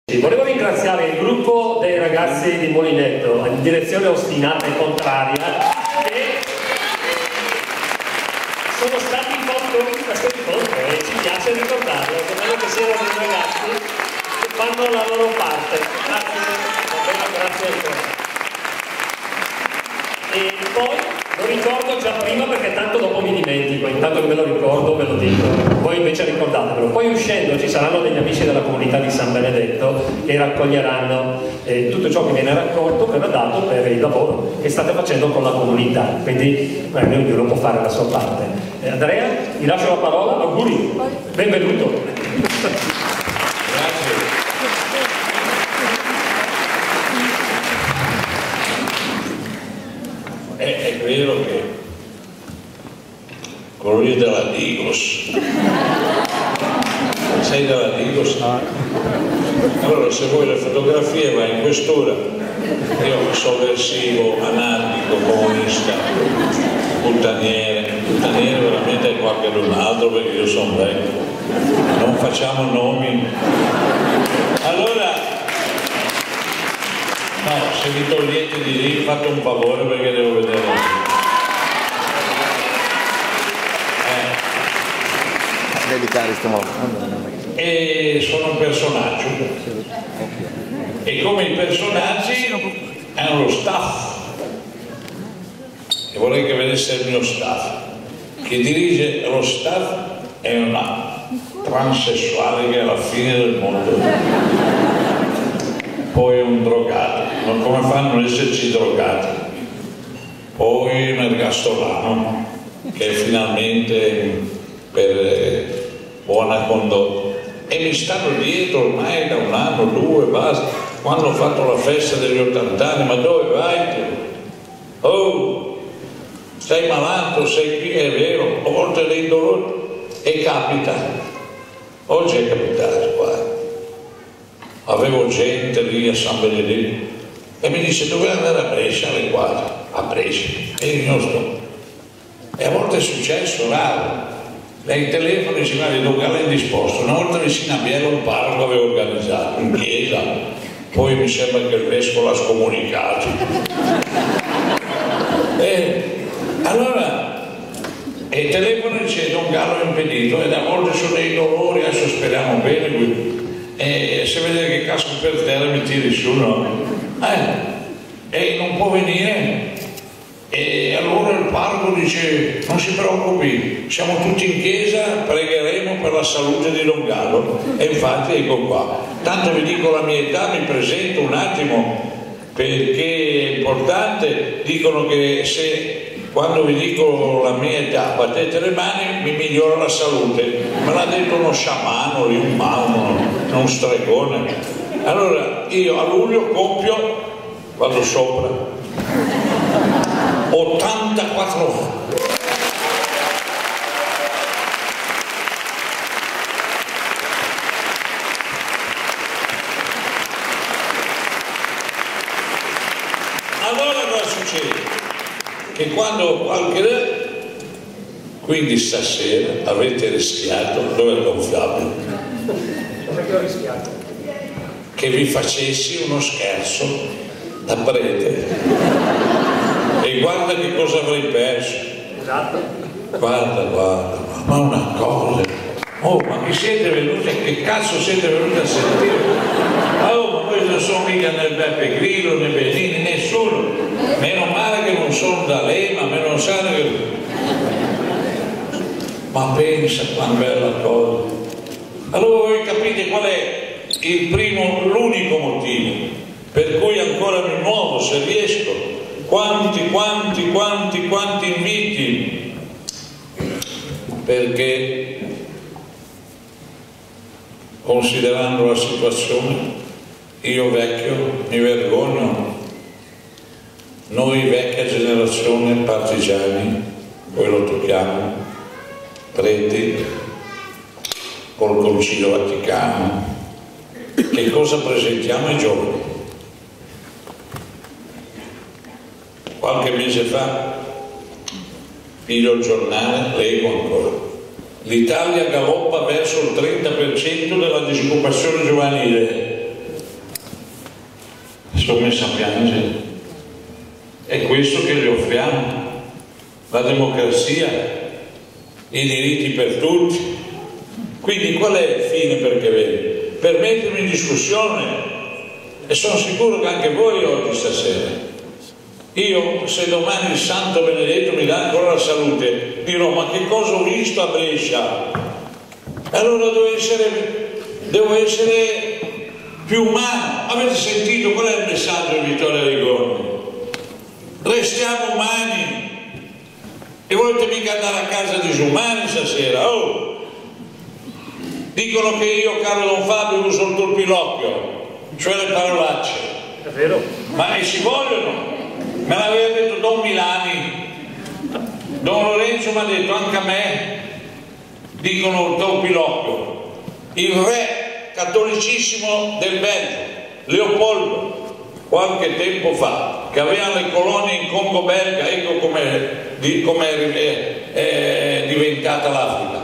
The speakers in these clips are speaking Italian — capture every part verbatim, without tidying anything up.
Volevo ringraziare il gruppo dei ragazzi di Molinetto in direzione ostinata e contraria, che sono stati in fondo in questo incontro e ci piace ricordarlo, che bello che siano dei ragazzi che fanno la loro parte. Grazie, davvero grazie ancora. E poi lo ricordo già prima perché tanto dopo mi dimentico, intanto che me lo ricordo ve lo dico, voi invece ricordatevelo. Poi uscendo ci saranno degli amici della comunità di San Benedetto che raccoglieranno eh, tutto ciò che viene raccolto per dato per il lavoro che state facendo con la comunità, quindi eh, ognuno può fare la sua parte. Eh, Andrea, ti lascio la parola, auguri, benvenuto. Grazie. È, è vero che quello lì della Digos, sei della Digos? Allora se vuoi le fotografie vai in questura, io sovversivo, anarchico, comunista, puttaniere, puttaniere veramente è qualcun altro perché io sono vecchio, non facciamo nomi. Allora no, se vi togliete di lì fate un favore perché devo vedere. Eh. Dedicare stiamo. E sono un personaggio. E come i personaggi hanno lo staff. E vorrei che vedesse il mio staff. Chi dirige lo staff è una transessuale che è alla fine del mondo. Poi un drogato, ma come fanno ad esserci drogati? Poi un ergastolano che è finalmente per eh, buona condotta e mi stanno dietro ormai da un anno, due, basta, quando ho fatto la festa degli ottanta anni, ma dove vai tu? Oh, sei malato, sei qui, è vero, a volte dei dolori e capita, oggi è capitato qua. Avevo gente lì a San Benedetto e mi dice dove andare a Brescia alle quattro, a Brescia, e io non sto. E a volte è successo, raro. Lei telefono e dice guarda il locale è indisposto. Una volta vicino a Biella un parco avevo organizzato, in chiesa, poi mi sembra che il vescovo l'ha scomunicato. E allora e telefono e dice Don Gallo è impedito e a volte sono dei dolori, adesso speriamo bene qui. E se vede che casco per terra mi tiri su, no? Eh, e non può venire. E allora il parroco dice non si preoccupi, siamo tutti in chiesa, pregheremo per la salute di Don Gallo. E infatti ecco qua. Tanto vi dico la mia età, mi presento un attimo perché è importante, dicono che se quando vi dico la mia età battete le mani mi migliora la salute, me l'ha detto uno sciamano lì, un mago, non un stregone. Allora io a luglio compio, vado sopra, ottantaquattro anni. Allora cosa succede? Che quando qualche quindi stasera avete rischiato, dove è il gonfiabile? Come che ho rischiato? Che vi facessi uno scherzo da prete e guarda che cosa avrei perso. Esatto. Guarda, guarda, ma una cosa, oh ma chi siete venuti, che cazzo siete venuti a sentire? Oh ma voi non sono mica né Beppe Grillo né Benini, nessuno. Meno male che non sono da lei, ma meno male che... Ma pensa quanta bella cosa. Allora voi capite qual è il primo, l'unico motivo per cui ancora mi muovo, se riesco. Quanti, quanti, quanti, quanti inviti. Perché considerando la situazione, io vecchio mi vergogno. Noi vecchia generazione partigiani, poi lo tocchiamo, preti, col Concilio Vaticano, che cosa presentiamo ai giovani? Qualche mese fa piglio il giornale, leggo ancora. L'Italia galoppa verso il trenta per cento della disoccupazione giovanile. sono messi a piangere. È questo che gli offriamo, la democrazia, i diritti per tutti. Quindi qual è il fine perché vedi? Per mettermi in discussione, e sono sicuro che anche voi oggi stasera, io se domani il Santo Benedetto mi dà ancora la salute, dirò ma che cosa ho visto a Brescia? Allora devo essere, devo essere più umano. Avete sentito qual è il messaggio di Vittorio Arrigoni? Restiamo umani. E volete mica andare a casa disumani stasera? Oh! Dicono che io, caro Don Fabio, uso il turpilocchio, cioè le parolacce. È vero? Ma e si vogliono? Me l'aveva detto Don Milani. Don Lorenzo mi ha detto anche a me dicono il turpilocchio. Il re cattolicissimo del Belgio, Leopoldo, qualche tempo fa, che aveva le colonie in Congo belga, ecco come è, è diventata l'Africa.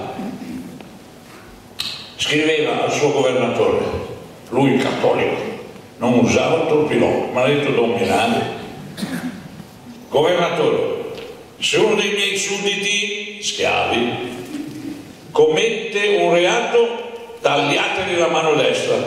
Scriveva al suo governatore, lui cattolico, non usava il turpilocchio, mi ha detto Don Milani: governatore, se uno dei miei sudditi, schiavi, commette un reato, tagliategli la mano destra.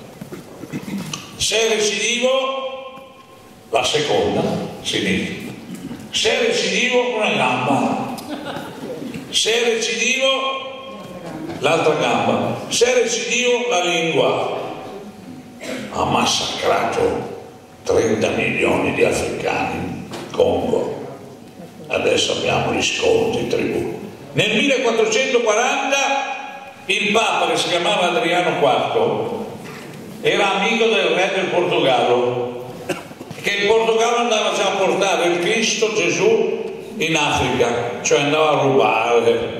Se è recidivo, la seconda, sinistra. Se è recidivo, una gamba. Se è recidivo, l'altra gamba. Se è recidivo, la lingua. Ha massacrato trenta milioni di africani in Congo. Adesso abbiamo gli sconti, i tributi. Nel millequattrocentoquaranta il Papa, che si chiamava Adriano quarto, era amico del re del Portogallo, che il Portogallo andava già a portare il Cristo Gesù in Africa, cioè andava a rubare.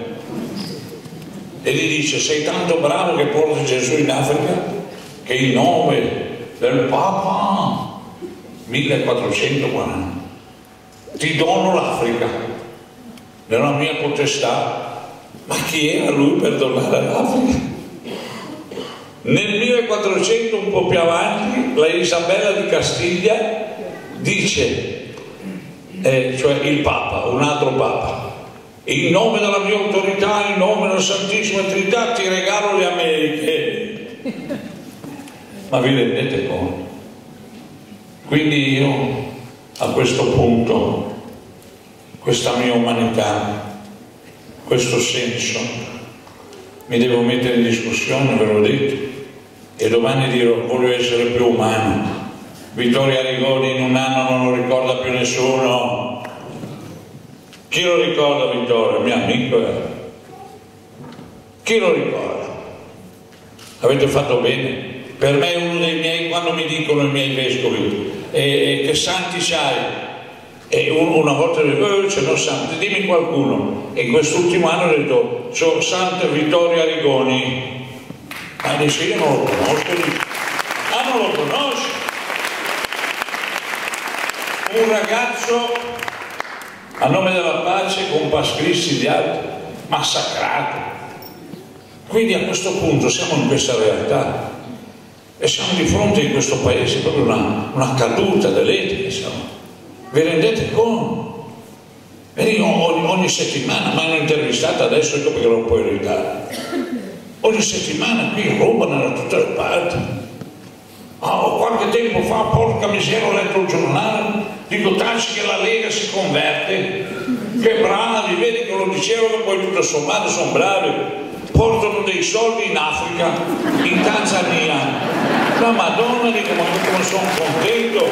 E gli dice: sei tanto bravo che porti Gesù in Africa che in nome del Papa, millequattrocentoquaranta, ti dono l'Africa nella mia potestà. Ma chi era lui per donare l'Africa? Nel millequattrocento, un po' più avanti, la Isabella di Castiglia dice, eh, cioè il Papa, un altro Papa: in nome della mia autorità, in nome della Santissima Trinità, ti regalo le Americhe. Ma vi rendete conto? Quindi io, a questo punto, questa mia umanità, questo senso, mi devo mettere in discussione, ve l'ho detto, e domani dirò: voglio essere più umano. Vittorio Arrigoni in un anno non lo ricorda più nessuno. Chi lo ricorda Vittorio? Mio amico era. Chi lo ricorda? Avete fatto bene. Per me è uno dei miei, quando mi dicono i miei vescovi eh, che santi sai, e una volta dico, eh, ce n'ho santi, dimmi qualcuno. E in quest'ultimo anno ho detto: c'ho Santo Vittorio Arrigoni. Ma dice: io non lo conosco. Ah, non lo conosci? Un ragazzo a nome della pace con pascrissi di altri, massacrato. Quindi a questo punto siamo in questa realtà e siamo di fronte in questo paese proprio una, una caduta dell'etica, siamo. Vi rendete conto? E io ogni, ogni settimana mi hanno intervistato, adesso ecco perché non può aiutare. Ogni settimana qui rubano da tutte le parti. Oh, qualche tempo fa, porca miseria, ho letto il giornale, dico: Tacci che la Lega si converte, che bravi, vedi che lo dicevano, poi tutto sommato sono bravi, portano dei soldi in Africa, in Tanzania. La Madonna, dico: ma come sono contento.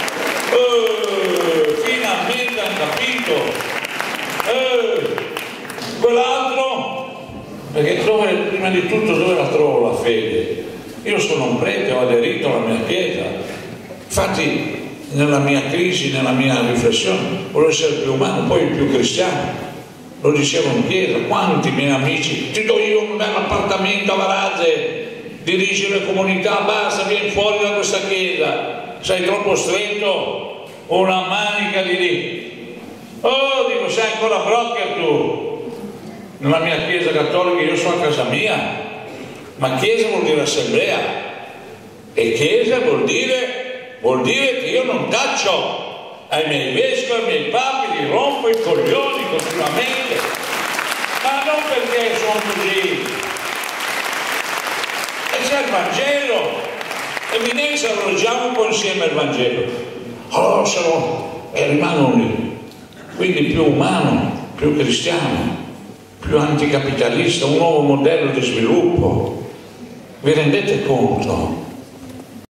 Eh, finalmente hanno capito. Eh, quell'altro, perché dove, prima di tutto dove la trovo la fede? Io sono un prete, ho aderito alla mia chiesa, infatti nella mia crisi, nella mia riflessione volevo essere più umano, poi più cristiano. Lo dicevo in chiesa: quanti miei amici, ti do io un bel appartamento a Varazze, dirigi le comunità, basta, vieni fuori da questa chiesa, sei troppo stretto, una manica di lì. Oh, dico, sei ancora brocca tu. Nella mia chiesa cattolica io sono a casa mia, ma chiesa vuol dire assemblea, e chiesa vuol dire vuol dire che io non taccio ai miei vescovi, ai miei papi, li rompo i coglioni continuamente, ma non perché sono così. E c'è il Vangelo, eminenza, lo leggiamo un po' insieme al Vangelo. Oh, sono, e rimangono lì. Quindi più umano, più cristiano, più anticapitalista, un nuovo modello di sviluppo. Vi rendete conto?